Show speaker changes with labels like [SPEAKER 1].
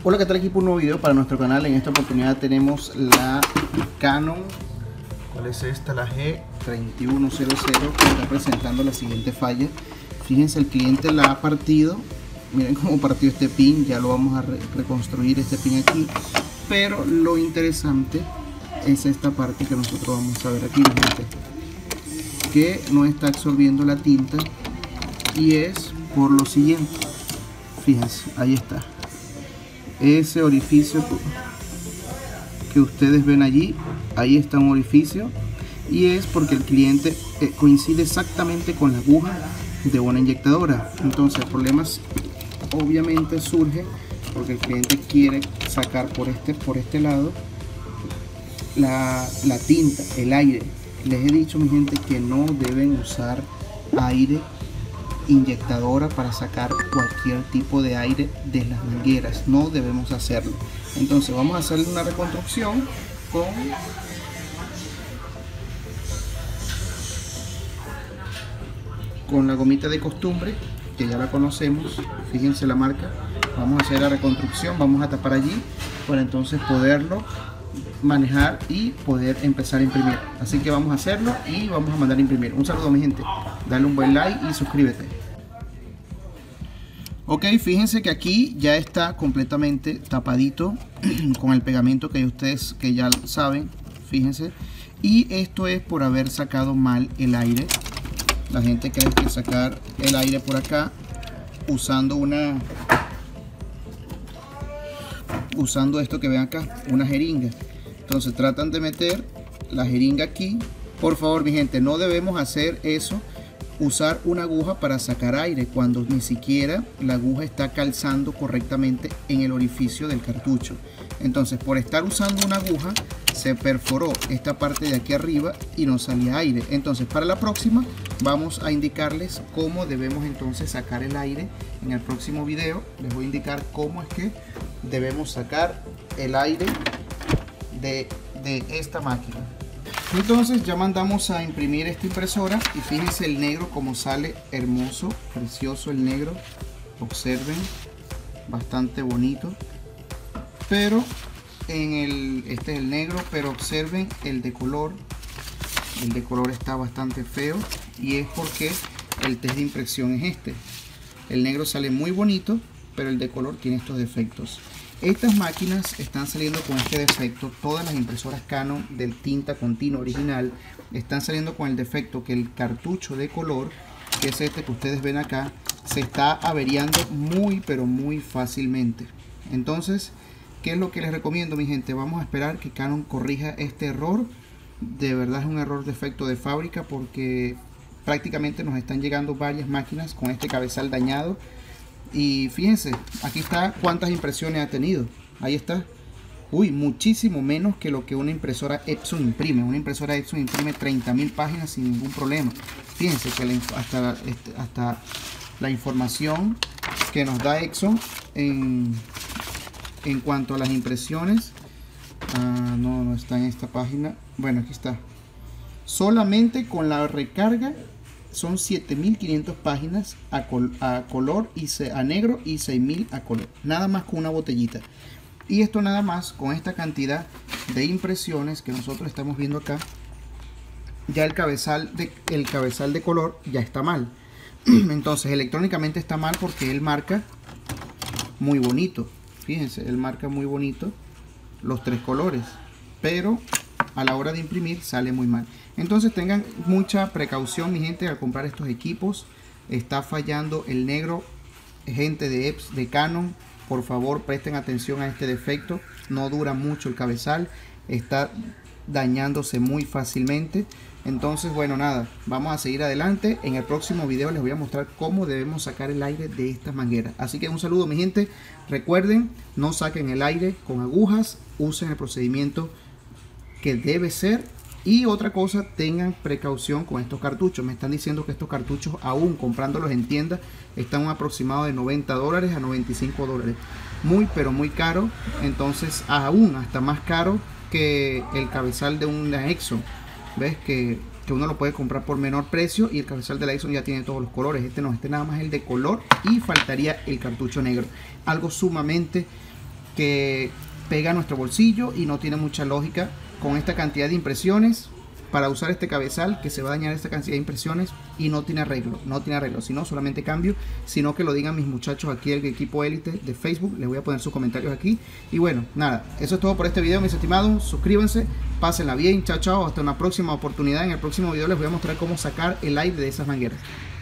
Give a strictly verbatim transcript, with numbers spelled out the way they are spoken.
[SPEAKER 1] Hola, ¿qué tal equipo? Un nuevo video para nuestro canal. En esta oportunidad tenemos la Canon, ¿cuál es esta? La G treinta y uno cero cero, que está presentando la siguiente falla. Fíjense, el cliente la ha partido. Miren cómo partió este pin. Ya lo vamos a re reconstruir este pin aquí. Pero lo interesante es esta parte que nosotros vamos a ver aquí, gente, que no está absorbiendo la tinta, y es por lo siguiente. Fíjense, ahí está. Ese orificio que ustedes ven allí, ahí está un orificio, y es porque el cliente eh, coincide exactamente con la aguja de una inyectadora. Entonces el problema obviamente surge porque el cliente quiere sacar por este, por este lado la, la tinta, el aire. Les he dicho, mi gente, que no deben usar aire inyectadora para sacar cualquier tipo de aire de las mangueras. No debemos hacerlo. Entonces vamos a hacerle una reconstrucción con con la gomita de costumbre, que ya la conocemos. Fíjense la marca. Vamos a hacer la reconstrucción, vamos a tapar allí para entonces poderlo manejar y poder empezar a imprimir. Así que vamos a hacerlo y vamos a mandar a imprimir. Un saludo, mi gente, dale un buen like y suscríbete. Ok, fíjense que aquí ya está completamente tapadito con el pegamento que ustedes que ya saben. Fíjense, y esto es por haber sacado mal el aire. La gente cree que sacar el aire por acá usando una usando esto que ven acá, una jeringa. Entonces tratan de meter la jeringa aquí. Por favor, mi gente, no debemos hacer eso, usar una aguja para sacar aire cuando ni siquiera la aguja está calzando correctamente en el orificio del cartucho. Entonces, por estar usando una aguja, se perforó esta parte de aquí arriba y no salía aire. Entonces, para la próxima vamos a indicarles cómo debemos entonces sacar el aire. En el próximo video les voy a indicar cómo es que debemos sacar el aire de, de esta máquina. Entonces ya mandamos a imprimir esta impresora y fíjense el negro como sale, hermoso, precioso el negro. Observen, bastante bonito. Pero en el, este es el negro, pero observen el de color. El de color está bastante feo, y es porque el test de impresión es este. El negro sale muy bonito, pero el de color tiene estos defectos. Estas máquinas están saliendo con este defecto. Todas las impresoras Canon del tinta continua original están saliendo con el defecto que el cartucho de color, que es este que ustedes ven acá, se está averiando muy pero muy fácilmente. Entonces, ¿qué es lo que les recomiendo, mi gente? Vamos a esperar que Canon corrija este error. De verdad es un error defecto de fábrica, porque prácticamente nos están llegando varias máquinas con este cabezal dañado. Y fíjense, aquí está cuántas impresiones ha tenido. Ahí está. Uy, muchísimo menos que lo que una impresora Epson imprime. Una impresora Epson imprime treinta mil páginas sin ningún problema. Fíjense que la, hasta, hasta la información que nos da Epson en, en cuanto a las impresiones. Ah, no, no está en esta página. Bueno, aquí está. Solamente con la recarga son siete mil quinientas páginas a, col a color y a negro, y seis mil a color. Nada más con una botellita. Y esto nada más con esta cantidad de impresiones que nosotros estamos viendo acá. Ya el cabezal de, el cabezal de color ya está mal. Entonces electrónicamente está mal porque él marca muy bonito. Fíjense, él marca muy bonito los tres colores, pero a la hora de imprimir sale muy mal. Entonces tengan mucha precaución, mi gente, al comprar estos equipos. Está fallando el negro. Gente de Epson, de Canon, por favor presten atención a este defecto. No dura mucho el cabezal, está dañándose muy fácilmente. Entonces, bueno, nada, vamos a seguir adelante. En el próximo video les voy a mostrar cómo debemos sacar el aire de estas mangueras. Así que un saludo, mi gente. Recuerden, no saquen el aire con agujas, usen el procedimiento que debe ser. Y otra cosa, tengan precaución con estos cartuchos. Me están diciendo que estos cartuchos, aún comprándolos en tienda, están un aproximado de noventa dólares a noventa y cinco dólares. Muy pero muy caro. Entonces aún hasta más caro que el cabezal de una Epson. Ves que, que uno lo puede comprar por menor precio, y el cabezal de la Epson ya tiene todos los colores. Este no, este nada más es el de color, y faltaría el cartucho negro. Algo sumamente que pega a nuestro bolsillo y no tiene mucha lógica con esta cantidad de impresiones para usar este cabezal, que se va a dañar esta cantidad de impresiones y no tiene arreglo, no tiene arreglo, sino solamente cambio, sino que lo digan mis muchachos aquí del equipo élite de Facebook. Les voy a poner sus comentarios aquí. Y bueno, nada, eso es todo por este video, mis estimados. Suscríbanse, pásenla bien, chao chao, hasta una próxima oportunidad. En el próximo video les voy a mostrar cómo sacar el aire de esas mangueras.